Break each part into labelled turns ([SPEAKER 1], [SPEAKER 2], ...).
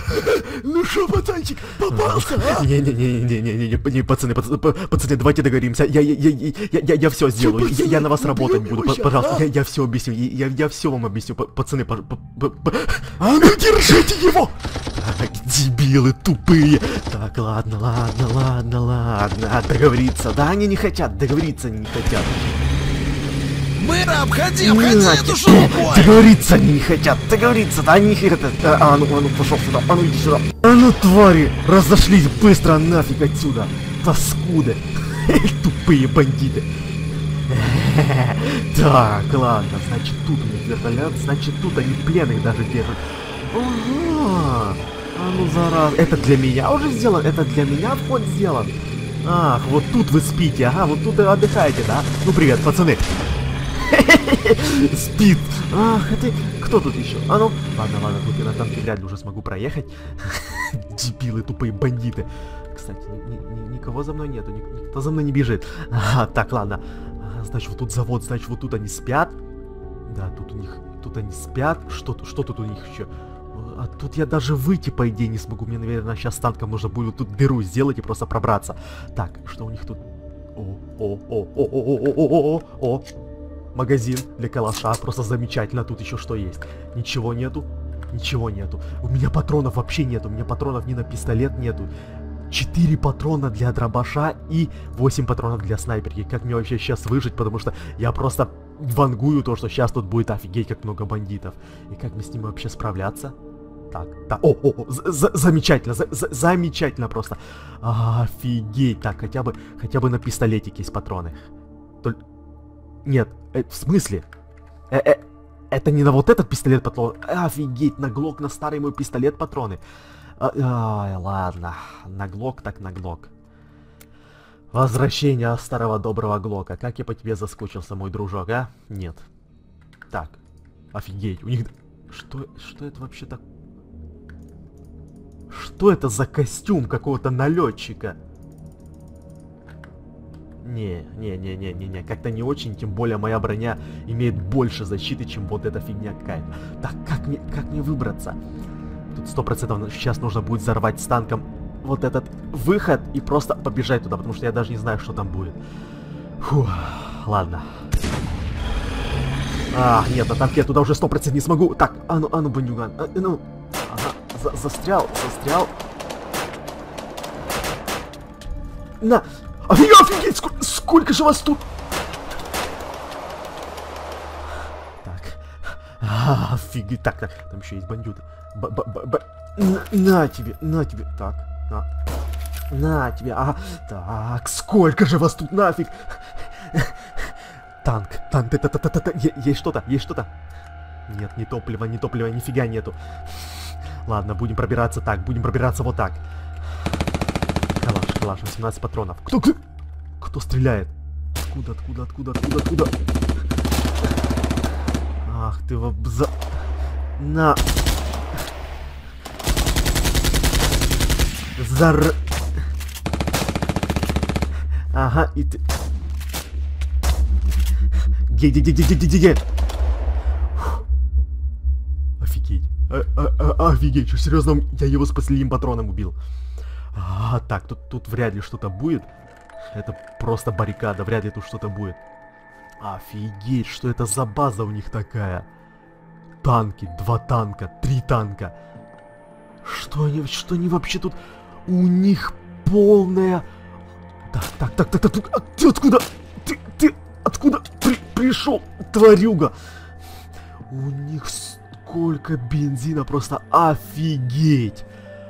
[SPEAKER 1] Ну шо, пацанчик, попался, а?
[SPEAKER 2] Не, пацаны, давайте договоримся. Я все сделаю. Я на вас работать буду. Пожалуйста, я все объясню. Я все вам объясню. Пацаны,
[SPEAKER 1] А ну держите его!
[SPEAKER 2] дебилы тупые. Так, ладно. Договориться. Да, они не хотят. Договориться они не хотят.
[SPEAKER 3] Мэра, обходи эту шелупу!
[SPEAKER 2] Договориться они не хотят. Договориться, да, они хотят. А ну, пошел сюда. А ну, иди сюда. А ну, твари, разошлись быстро нафиг отсюда. Паскуды. Тупые бандиты. Так, ладно, значит тут у них вертолет, значит тут они пленных даже держат. Ага, а ну зараза, это для меня уже сделан, это для меня вход сделан. Ах, вот тут вы спите, ага, вот тут и отдыхаете, да? Ну привет, пацаны. Спит. Ах, это... Кто тут еще? А ну, ладно, тут я на танке вряд ли уже смогу проехать. Дебилы, тупые бандиты. Кстати, никого за мной нету, никто за мной не бежит. Так, ладно. Значит, вот тут завод, значит, вот тут они спят. Да, тут у них, тут они спят. Что тут у них еще? А тут я даже выйти, по идее, не смогу. Мне, наверное, сейчас с танком нужно будет тут дыру сделать и просто пробраться. Так, что у них тут? О. Магазин для калаша, просто замечательно. Тут еще что есть? Ничего нету. У меня патронов вообще нету. У меня патронов ни на пистолет нету. 4 патрона для дробаша и 8 патронов для снайперки. Как мне вообще сейчас выжить, потому что я просто вангую то, что сейчас тут будет офигеть как много бандитов. И как мне с ними вообще справляться? Так, замечательно, замечательно просто. Офигеть, так, хотя бы на пистолетике есть патроны. Нет, в смысле? Это не на вот этот пистолет патрон. Офигеть, на глок, на старый мой пистолет патроны. Ай, ладно, на глок так на глок. Возвращение старого доброго глока. Как я по тебе заскучился, мой дружок, а? Нет. Так, офигеть, у них... Что это вообще так? Что это за костюм какого-то налетчика? Не, как-то не очень, тем более моя броня имеет больше защиты, чем вот эта фигня какая-то. Так, как мне выбраться? Тут 100% сейчас нужно будет взорвать с танком вот этот выход и просто побежать туда, потому что я даже не знаю, что там будет. Фух, ладно. Нет, на танке я туда уже 100% не смогу. Так, а ну, бандюган, ага, застрял. На! Офигеть, сколько же вас тут? Так. Офигеть, так, там еще есть бандюты. На тебе, так, на тебе, так, сколько же вас тут нафиг? Танк, есть что-то? Нет, ни топлива, нифига нету. Ладно, будем пробираться вот так. Калаш, 18 патронов. Кто стреляет? Откуда? Ах ты на! Ага, и ты... Где? Офигеть. Офигеть, что серьезно, я его с последним патроном убил. Так, тут вряд ли что-то будет. Это просто баррикада, вряд ли тут что-то будет. Офигеть, что это за база у них такая? Танки, 2 танка, 3 танка. Что они вообще тут? У них полная... Так, ты откуда? Ты откуда пришел, тварюга? У них сколько бензина, просто офигеть.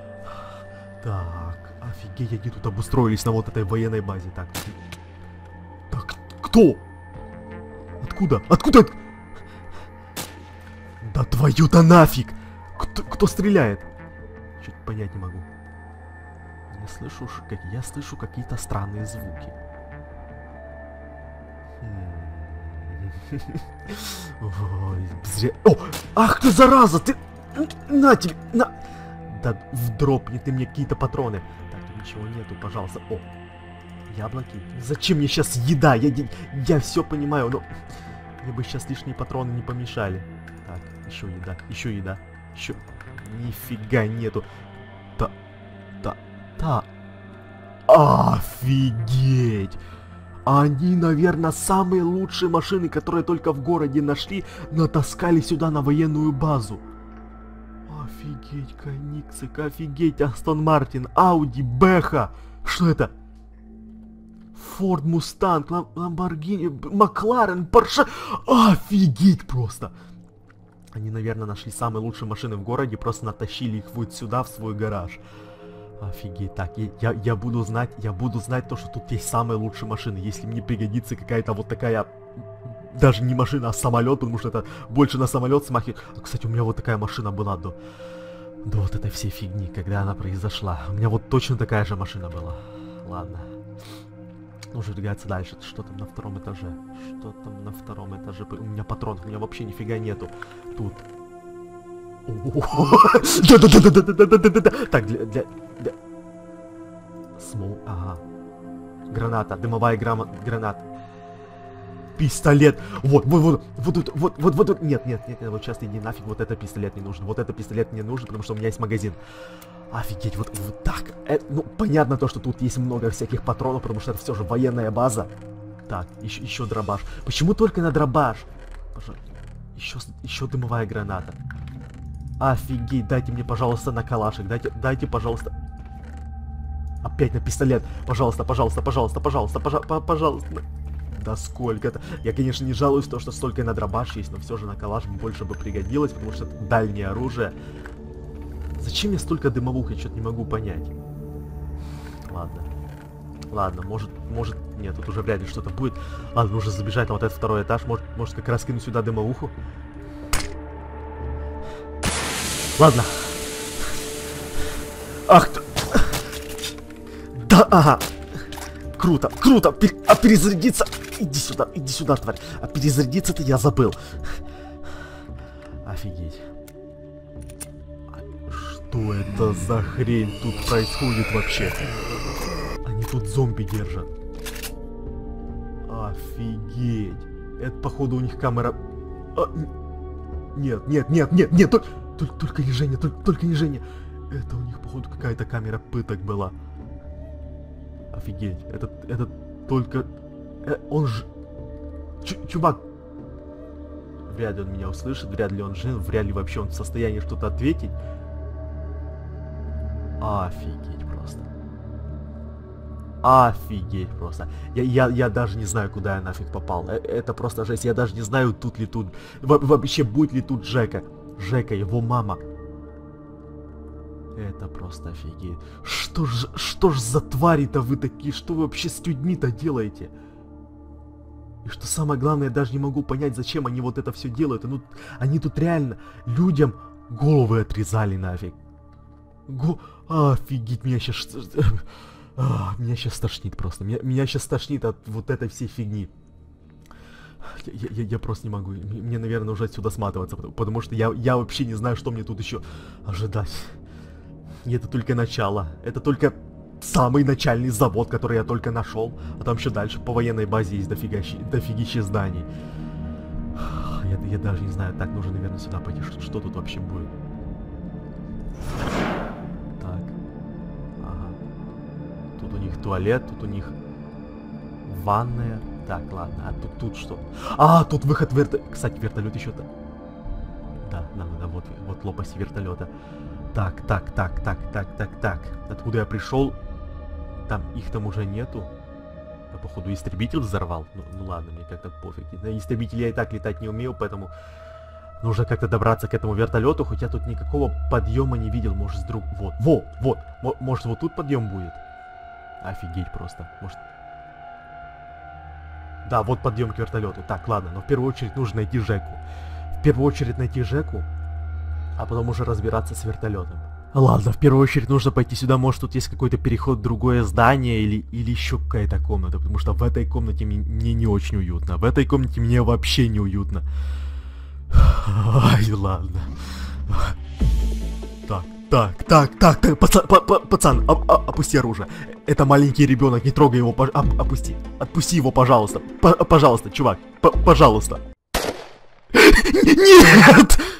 [SPEAKER 2] Так, офигеть, они тут обустроились на вот этой военной базе. Так, кто? Откуда? Да твою-то нафиг! Кто стреляет? Чуть понять не могу. Я слышу какие-то странные звуки. Ой, зря... О! Ах ты, зараза! Ты... На тебе! На! Да вдропни ты мне какие-то патроны. Так, тут ничего нету, пожалуйста. О! Яблоки. Зачем мне сейчас еда? Я все понимаю, но... Мне бы сейчас лишние патроны не помешали. Так, еще еда. Еще... Нифига нету. Офигеть! Они, наверное, самые лучшие машины, которые только в городе нашли, натаскали сюда на военную базу. Офигеть, Кониксик, офигеть, Астон Мартин, Ауди, Бэха. Что это? Форд Мустанг, Ламборгини, Макларен, Порше. Офигеть просто. Они, наверное, нашли самые лучшие машины в городе, просто натащили их вот сюда, в свой гараж. Офигеть, так, я буду знать то, что тут есть самые лучшие машины. Если мне пригодится какая-то вот такая, даже не машина, а самолет, потому что это больше на самолет смахивает. Кстати, у меня вот такая машина была до вот этой всей фигни, когда она произошла. У меня вот точно такая же машина была. Ладно. Нужно двигаться дальше. Что там на втором этаже? Что там на втором этаже? У меня патронов, у меня вообще нифига нету. Тут. Да-да-да-да-да-да-да-да-да. Так, для... Смол, ага. Граната, дымовая граната. Пистолет. Вот. Нет, вот сейчас иди нафиг, вот это пистолет не нужен. Вот это пистолет не нужен, потому что у меня есть магазин. Офигеть, вот так. Ну, понятно то, что тут есть много всяких патронов, потому что это все же военная база. Так, еще дробаш. Почему только на дробаш? Еще дымовая граната. Офигеть, дайте мне, пожалуйста, на калашик. Дайте, пожалуйста. Опять на пистолет. Пожалуйста. Да сколько-то. Я, конечно, не жалуюсь то, что столько на дробаш есть, но все же на калаш больше бы пригодилось, потому что это дальнее оружие. Зачем мне столько дымовух, я что-то не могу понять. Ладно, может, нет, тут уже вряд ли что-то будет. Ладно, нужно забежать на вот этот второй этаж, может как раз кину сюда дымовуху. Ладно. Ах ты... Да, ага. Круто. А перезарядиться... Иди сюда, тварь. А перезарядиться-то я забыл. Офигеть. Что это за хрень тут происходит вообще? Они тут зомби держат. Офигеть. Это, походу, у них камера... Нет. Только не Женя, только не Женя. Это у них, походу, какая-то камера пыток была. Офигеть. Это только... Он же... Чувак. Вряд ли он меня услышит, вряд ли он жив, вряд ли вообще он в состоянии что-то ответить. Офигеть просто. Офигеть просто. Я даже не знаю, куда я нафиг попал. Это просто жесть. Я даже не знаю, тут ли тут... Вообще, будет ли тут Жека. Жека, его мама. Это просто офигеть. Что ж за твари-то вы такие? Что вы вообще с людьми-то делаете? И что самое главное, я даже не могу понять, зачем они вот это все делают. Ну, они тут реально людям головы отрезали нафиг. Офигеть, меня сейчас тошнит просто. Меня сейчас тошнит от вот этой всей фигни. Я просто не могу. Мне, наверное, уже отсюда сматываться, потому что я вообще не знаю, что мне тут еще ожидать. И это только начало. Это только самый начальный завод, который я только нашел. А там еще дальше по военной базе есть дофигища зданий. Я даже не знаю. Так, нужно, наверное, сюда пойти. Что тут вообще будет? Так. Ага. Тут у них туалет, тут у них ванная. Так, ладно. А тут что? А, тут выход Кстати, вертолет еще-то. Да, вот лопасть вертолета. Так. Откуда я пришел? Там их там уже нету. Я, походу, истребитель взорвал. Ну ладно, мне как-то пофиг. На истребителе я и так летать не умею, поэтому нужно как-то добраться к этому вертолету. Хоть я тут никакого подъема не видел. Может, Вот. Может, вот тут подъем будет? Офигеть просто. Может... Да, вот подъем к вертолету. Так, ладно, но в первую очередь нужно найти Жеку. А потом уже разбираться с вертолетом. Ладно, в первую очередь нужно пойти сюда. Может, тут есть какой-то переход в другое здание или еще какая-то комната. Потому что в этой комнате мне не очень уютно. В этой комнате мне вообще не уютно. Ай, ладно. Так, пацан, опусти оружие. Это маленький ребенок, не трогай его, отпусти его, пожалуйста. Пожалуйста, чувак, пожалуйста. Нет!